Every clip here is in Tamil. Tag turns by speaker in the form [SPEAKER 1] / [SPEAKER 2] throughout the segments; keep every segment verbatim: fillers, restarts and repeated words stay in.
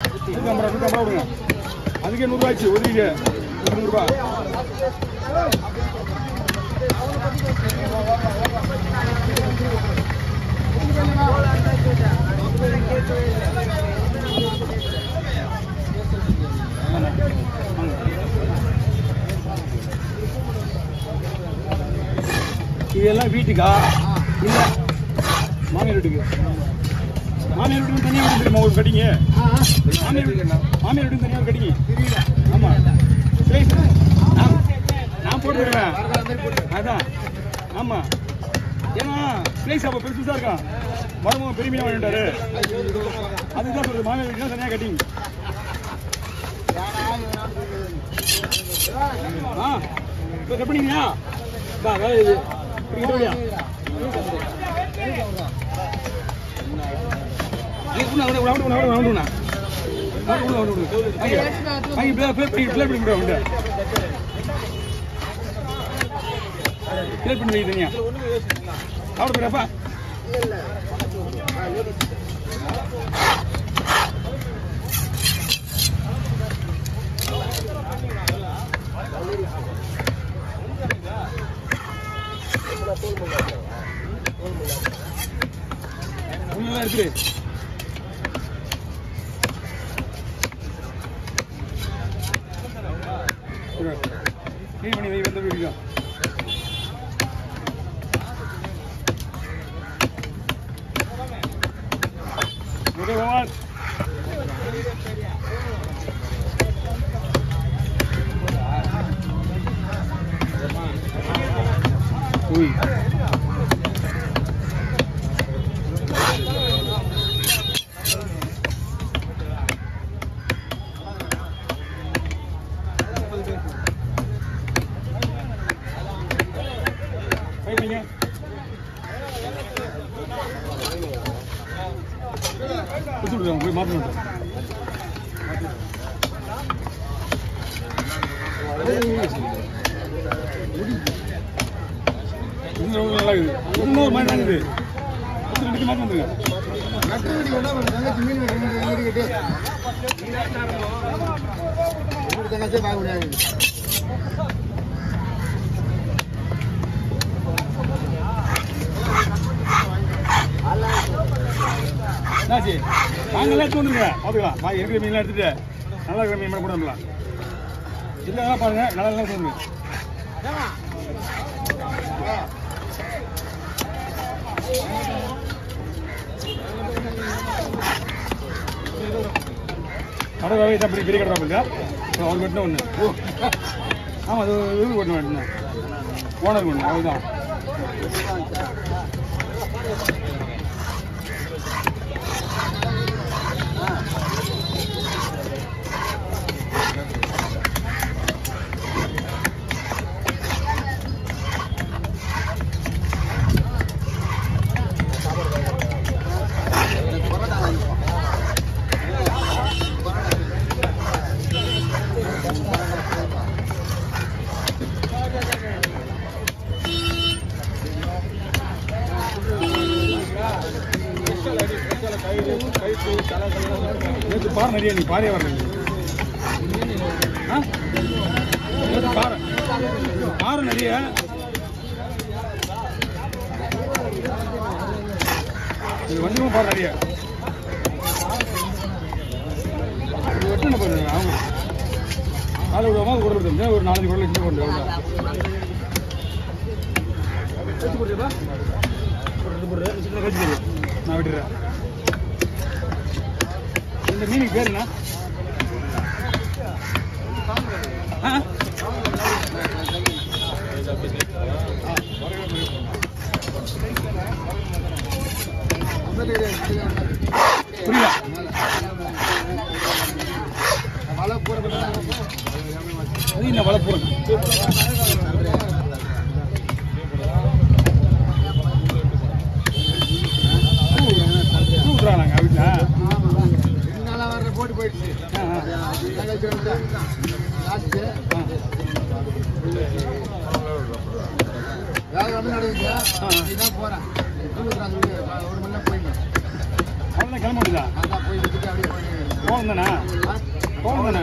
[SPEAKER 1] நூற்றம்பது ரூபா நூற்றம்பது விடுங்க. அதுக்கே நூறுரூவாச்சு ஒதுக்கிக்க நூறுரூவா. இதெல்லாம் வீட்டுக்கா இல்லை மாமியார் வீட்டுக்கு? மாமியார் வீட்டுக்கு தனியாக வீடு தெரியுமா ஒரு கட்டிங்க? மாமியார் வீட்டுக்கு மாமியார் வீட்டுக்கு தனியாக ஒரு கட்டிங்க. ஆமாம் நான் நான் போட்டுருவேன் அதான். ஆமாம் ஏன்னா ஸ்லேஸ் அப்போ பெருசு தான் இருக்கான். மருமக பெருமையாக வாங்கிட்டாரு. அதுதான் சொல்றது மாமியார் வீட்டுக்கு தனியாக கட்டிங்க. ஆ இப்போ கட் பண்ணிங்களா? வேலை இது இல்லையா? தனியா சாப்பிடுறப்பா இருக்கு. கிளீன் பண்ணி வை வந்து பிடிக்கும். உய் போய் மாற்றணும். நல்லா இருக்குது. இன்னொரு மாதிரி தான் இருக்குது. மாற்றம் வந்துருங்க. என்னாச்சு நாங்களாம் எடுத்து வந்துருங்க பார்த்துக்கலாம். பாக்கி இருக்கிற மீன்லாம் எடுத்துட்டு நல்லா இருக்கிற மீன் கூட வந்துடலாம். இல்லைன்னா பாருங்க நல்லா நல்லா சொல்லுங்க. கடை வேலை தான் பெரிய பெரிய கடை இருக்கா? அவருக்கு மட்டும் ஒன்று. ஆமாம் அது இவருக்கு ஒன்று வேணும். ஓனருக்கு ஒன்று அதுதான். நேற்று பாறை நிறைய நீ பாறையே வரல. நேற்று பாறை பாறை நிறைய இது வந்துடும். பாறை நிறைய வெட்டு பாருங்க. அவங்க காலை விடுவாமா குரல் விடுவோம். ஒரு நாலஞ்சு குரல் வச்சு கொண்டு வச்சு போடுறா கழிச்சு நான் விட்டுறேன். இந்த மீனுக்கு பேர் என்ன? புரியல. அது என்ன வளப்பூரம்? கூட்டுறாங்க வீட்டில் போட்டு போயிடுச்சு. வேலை நடந்துச்சு. போறேன் ஒரு மணி நேரம் போயிட்டேன். அவ்வளோதான் கிளம்ப முடியுதா? போகணும் தானே போகணும் தானே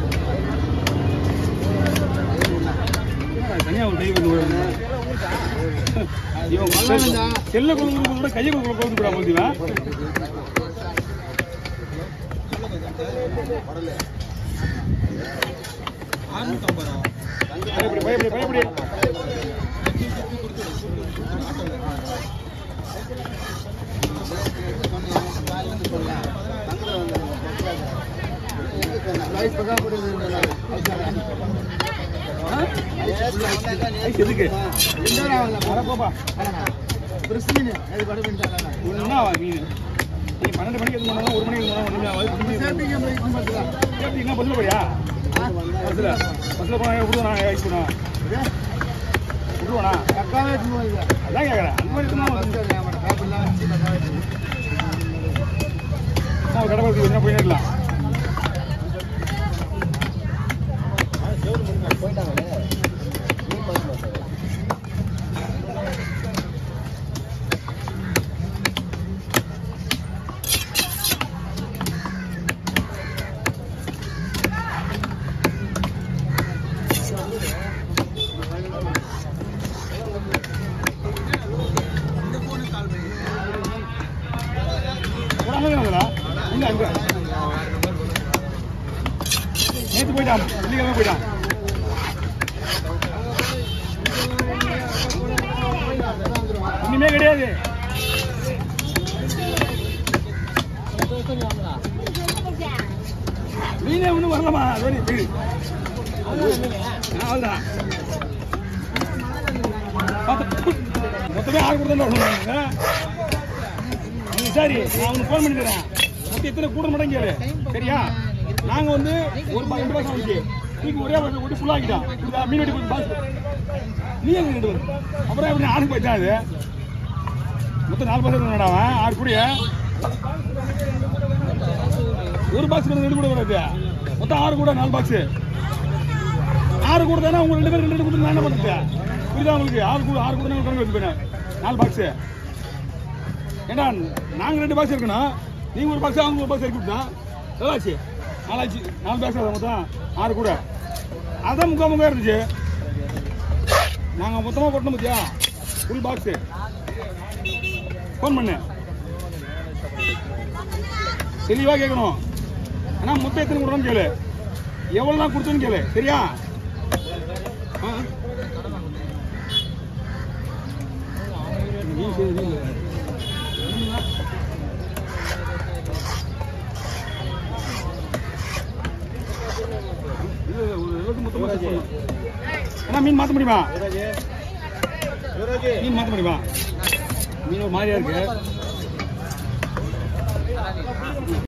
[SPEAKER 1] தனியாக ஒரு கை வந்து இவன் செல்ல கொடுக்குறத விட கையை கொடுக்குற கொடுத்துடா போதிவா பயப்படி பயப்படி பயப்படி எதுக்கு மீன் நீ பன்னெண்டு மணிக்கு எது பண்ணா ஒரு மணிக்கு என்ன பஸ்ல போறியா பஸ்ல பஸ்ல போனா விடுவா விடுவேனா அதான் கேட்கறேன் அந்த மாதிரி கடை என்ன போயிடலாம் நேற்று போயிட்டான் வெள்ளிக்கிழமை போயிட்டான் இனிமே கிடையாது மீனே ஒன்றும் வரலாமா வீடு அவ்வளோதான் மொத்தமே ஆறு கொடுத்தா சரி நான் அவனுக்கு ஃபோன் பண்ணிக்கிறேன் மொத்தம் எத்தனை கூட மாட்டேங்க கேளு சரியா நாங்க வந்து ஒரு ரெண்டு மாசம் ஆச்சு நீங்க ஒரே வருஷம் கூட்டி ஃபுல்லா ஆகிட்டான் மீன் வெட்டி பாஸ் நீ எங்க ரெண்டு வரும் அப்புறம் எப்படி ஆளுக்கு போயிட்டான் அது மொத்தம் நாலு பாஸ் வேண்டாம் ஆறு கூடிய ஒரு பாக்ஸ் ரெண்டு கூட வராது மொத்தம் ஆறு கூட நாலு பாக்ஸ் ஆறு கூட தானே உங்க ரெண்டு பேரும் ரெண்டு கொடுத்து நான் என்ன பண்ணுறேன் புரியுதா உங்களுக்கு ஆறு கூட ஆறு கூட கணக்கு வச்சு போயினேன் நாலு பாக்ஸ் ஏண்டா நாங்கள் ரெண்டு பாக்ஸ் இருக்கணும் நீங்கள் ஒரு பாக்ஸ் அவங்க ஒரு பாக்ஸ் இறக்கி விட்டா எவ்வளோச்சு நாலாச்சு நாலு பாக்ஸ் மொத்தம் ஆறு கூட அதான் முக்கால் முக்கால் இருந்துச்சு நாங்கள் மொத்தமாக போட்டோம் பார்த்தியா ஃபுல் பாக்ஸு ஃபோன் பண்ணு தெளிவாக கேட்கணும் ஆனால் மொத்தம் எத்தனை கொடுறோன்னு கேளு எவ்வளோ தான் கொடுத்தோன்னு கேளு சரியா ஆ நீ சரி நீ மீன் மாற்ற முடியுமா மீன் மாற்ற முடியுமா மீன் ஒரு மாதிரியா இருக்கு